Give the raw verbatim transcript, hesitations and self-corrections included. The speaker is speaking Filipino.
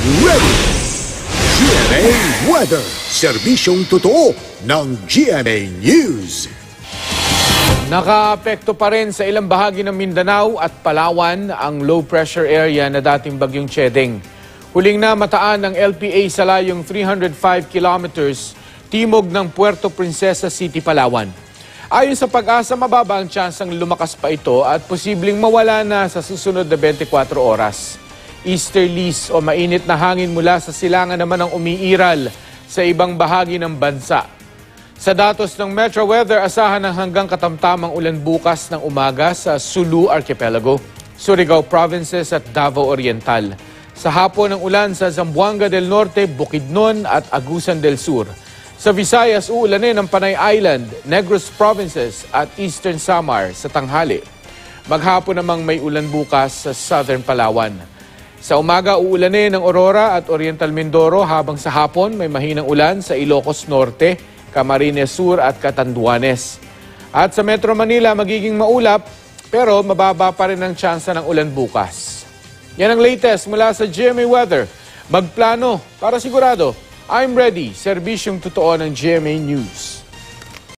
ready! G M A Weather, serbisyong totoo ng G M A News. Nakaapekto pa rin sa ilang bahagi ng Mindanao at Palawan ang low-pressure area na dating bagyong Chedeng. Huling na mataan ng L P A sa layong three hundred five kilometers timog ng Puerto Princesa City, Palawan. Ayon sa pag-asa, mababa ang tsansang lumakas pa ito at posibleng mawala na sa susunod na twenty-four oras. Easterlies o mainit na hangin mula sa silangan naman ang umiiral sa ibang bahagi ng bansa. Sa datos ng Metro Weather, asahan ng hanggang katamtamang ulan bukas ng umaga sa Sulu Archipelago, Surigao Provinces at Davao Oriental. Sa hapon ng ulan sa Zamboanga del Norte, Bukidnon at Agusan del Sur. Sa Visayas, uulanin ng Panay Island, Negros Provinces at Eastern Samar sa tanghali. Maghapon namang may ulan bukas sa Southern Palawan. Sa umaga, uulanin ng Aurora at Oriental Mindoro habang sa hapon may mahinang ulan sa Ilocos Norte, Camarines Sur at Catanduanes. At sa Metro Manila, magiging maulap pero mababa pa rin ang tsansa ng ulan bukas. Yan ang latest mula sa G M A Weather. Magplano para sigurado. I'm ready. Serbisyong totoo ng G M A News.